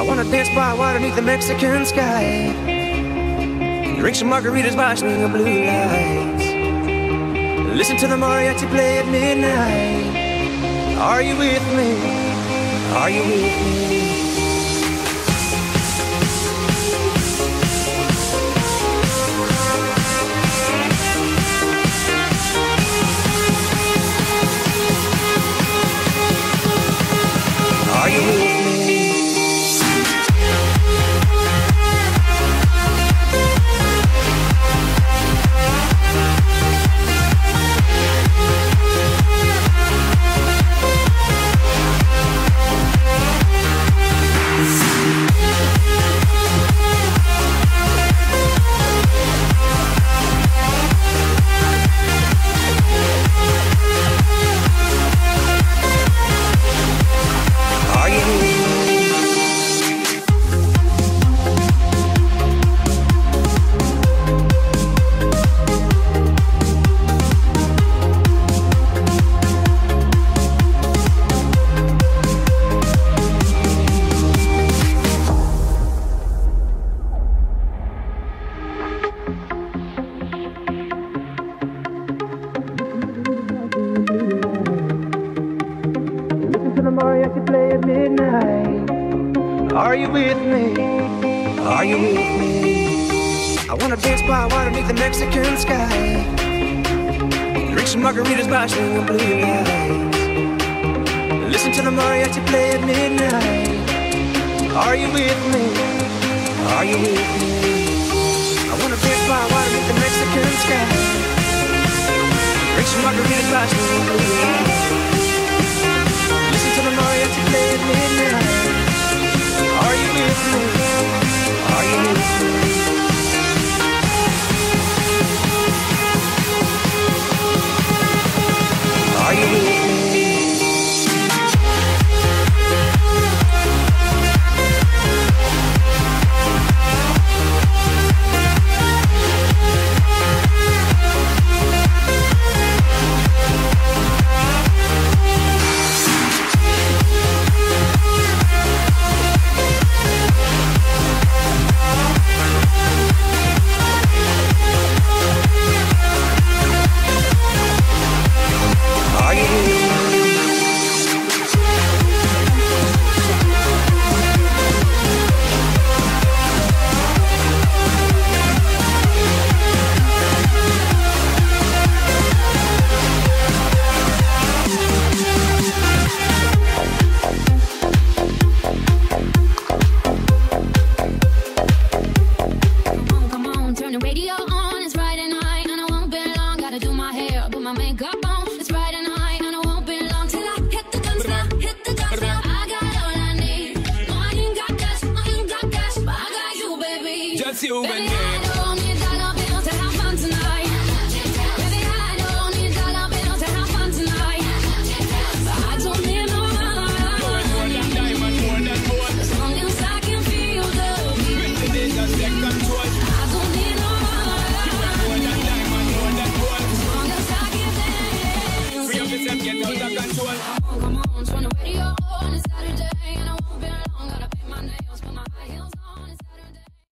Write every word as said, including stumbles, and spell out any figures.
wanna dance by water beneath the Mexican sky, drink some margaritas by swinging blue lights, listen to the mariachi play at midnight. Are you with me? Are you with me? Are you with me? Are you with me? Are you with me? I wanna dance by water beneath the Mexican sky, drink some margaritas by swinging blue lights, listen to the mariachi play at midnight. Are you with me? Are you with me? I wanna dance by water beneath the Mexican sky, drink some margaritas by swinging blue lights, listen to the mariachi play at midnight. Are you with me? Are you with me? Are you with me? You and me.